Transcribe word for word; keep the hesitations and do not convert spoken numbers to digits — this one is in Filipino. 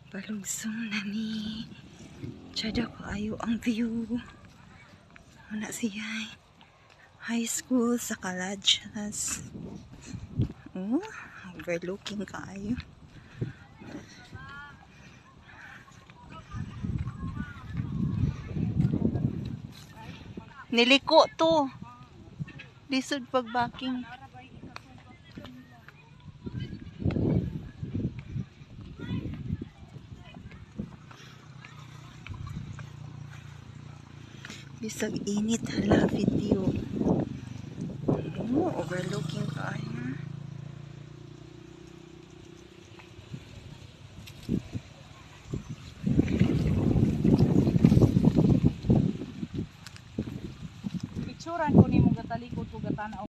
Palugsong na ni. Tsada kaayo ang view. Wala siya. High school sa Kaladsas. Oh, overlooking kaayo. Niliko to. Lisod pagbaking. Bisag init hala video. Oh, overlook